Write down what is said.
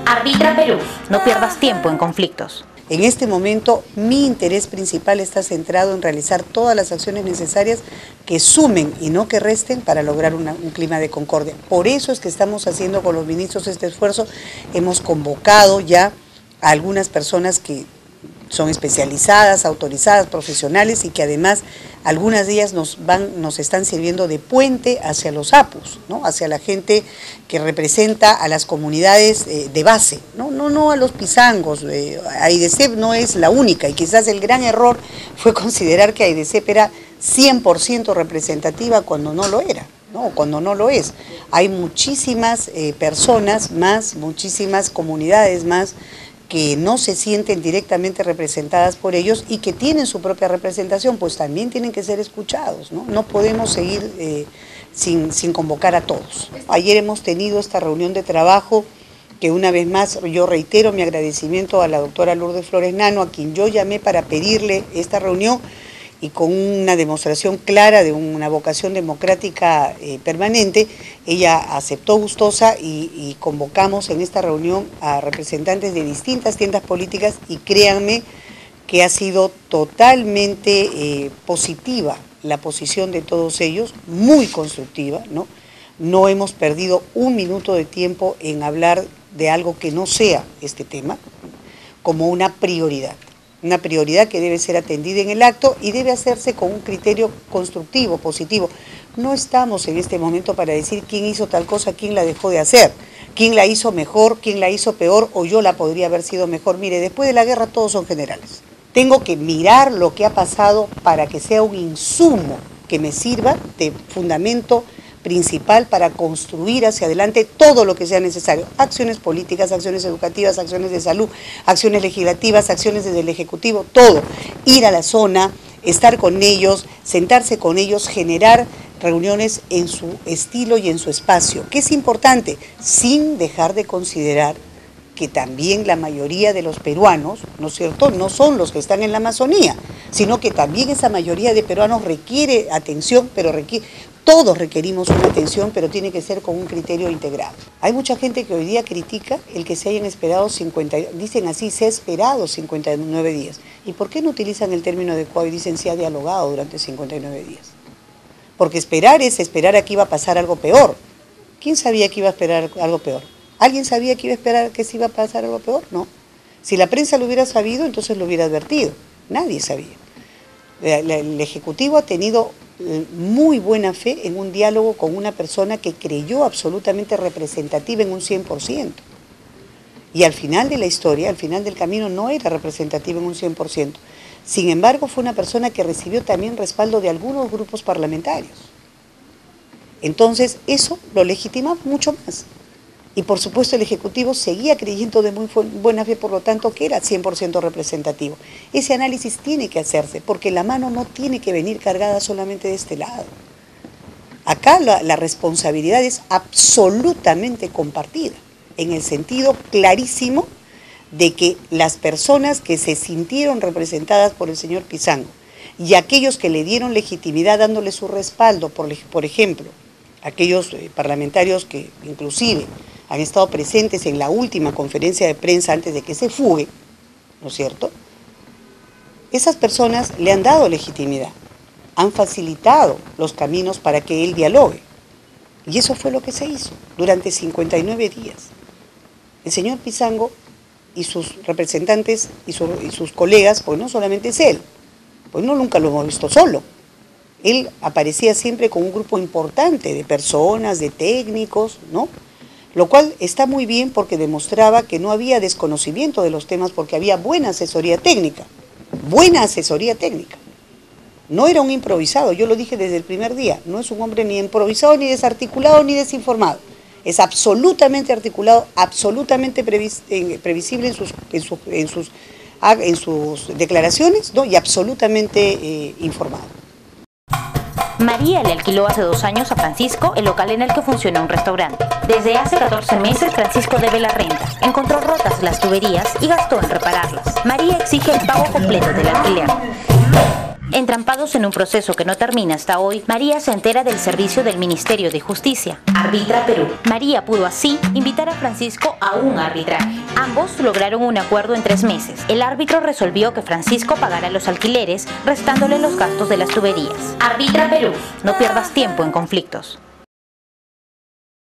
Arbitra Perú. No pierdas tiempo en conflictos. En este momento, mi interés principal está centrado en realizar todas las acciones necesarias que sumen y no que resten para lograr un clima de concordia. Por eso es que estamos haciendo con los ministros este esfuerzo. Hemos convocado ya a algunas personas que son especializadas, autorizadas, profesionales y que además algunas de ellas nos están sirviendo de puente hacia los APUs, ¿no? Hacia la gente que representa a las comunidades de base, no a los pisangos. AIDCEP no es la única y quizás el gran error fue considerar que AIDCEP era 100% representativa cuando no lo era. No, cuando no lo es. Hay muchísimas personas más, muchísimas comunidades más que no se sienten directamente representadas por ellos y que tienen su propia representación, pues también tienen que ser escuchados, ¿no? No podemos seguir sin convocar a todos. Ayer hemos tenido esta reunión de trabajo que una vez más yo reitero mi agradecimiento a la doctora Lourdes Flores Nano, a quien yo llamé para pedirle esta reunión y con una demostración clara de una vocación democrática permanente, ella aceptó gustosa y convocamos en esta reunión a representantes de distintas tiendas políticas y créanme que ha sido totalmente positiva la posición de todos ellos, muy constructiva, ¿no? No hemos perdido un minuto de tiempo en hablar de algo que no sea este tema como una prioridad que debe ser atendida en el acto y debe hacerse con un criterio constructivo, positivo. No estamos en este momento para decir quién hizo tal cosa, quién la dejó de hacer, quién la hizo mejor, quién la hizo peor o yo la podría haber sido mejor. Mire, después de la guerra todos son generales. Tengo que mirar lo que ha pasado para que sea un insumo que me sirva de fundamento principal para construir hacia adelante todo lo que sea necesario. Acciones políticas, acciones educativas, acciones de salud, acciones legislativas, acciones desde el Ejecutivo, todo. Ir a la zona, estar con ellos, sentarse con ellos, generar reuniones en su estilo y en su espacio, que es importante, sin dejar de considerar que también la mayoría de los peruanos, ¿no es cierto?, no son los que están en la Amazonía, sino que también esa mayoría de peruanos requiere atención, pero todos requerimos una atención, pero tiene que ser con un criterio integrado. Hay mucha gente que hoy día critica el que se hayan esperado dicen así, se ha esperado 59 días. ¿Y por qué no utilizan el término adecuado y dicen se ha dialogado durante 59 días? Porque esperar es esperar a que iba a pasar algo peor. ¿Quién sabía que iba a esperar algo peor? ¿Alguien sabía que iba a esperar que se iba a pasar algo peor? No. Si la prensa lo hubiera sabido, entonces lo hubiera advertido. Nadie sabía. El Ejecutivo ha tenido muy buena fe en un diálogo con una persona que creyó absolutamente representativa en un 100%. Y al final de la historia, al final del camino, no era representativa en un 100%. Sin embargo, fue una persona que recibió también respaldo de algunos grupos parlamentarios. Entonces, eso lo legitimaba mucho más. Y por supuesto el Ejecutivo seguía creyendo de muy buena fe, por lo tanto, que era 100% representativo. Ese análisis tiene que hacerse, porque la mano no tiene que venir cargada solamente de este lado. Acá la responsabilidad es absolutamente compartida, en el sentido clarísimo de que las personas que se sintieron representadas por el señor Pisangho y aquellos que le dieron legitimidad dándole su respaldo, por ejemplo, aquellos parlamentarios que inclusive han estado presentes en la última conferencia de prensa antes de que se fugue, ¿no es cierto? Esas personas le han dado legitimidad, han facilitado los caminos para que él dialogue. Y eso fue lo que se hizo durante 59 días. El señor Pisangho y sus representantes y sus colegas, pues no solamente es él, pues no nunca lo hemos visto solo. Él aparecía siempre con un grupo importante de personas, de técnicos, ¿no? Lo cual está muy bien porque demostraba que no había desconocimiento de los temas porque había buena asesoría técnica. Buena asesoría técnica. No era un improvisado, yo lo dije desde el primer día, no es un hombre ni improvisado, ni desarticulado, ni desinformado. Es absolutamente articulado, absolutamente previsible en sus declaraciones, ¿no? Y absolutamente informado. María le alquiló hace 2 años a Francisco el local en el que funciona un restaurante. Desde hace 14 meses Francisco debe la renta, encontró rotas las tuberías y gastó en repararlas. María exige el pago completo del alquiler. Entrampados en un proceso que no termina hasta hoy, María se entera del servicio del Ministerio de Justicia. Arbitra Perú. María pudo así invitar a Francisco a un arbitraje. Ambos lograron un acuerdo en 3 meses. El árbitro resolvió que Francisco pagara los alquileres, restándole los gastos de las tuberías. Arbitra Perú. No pierdas tiempo en conflictos.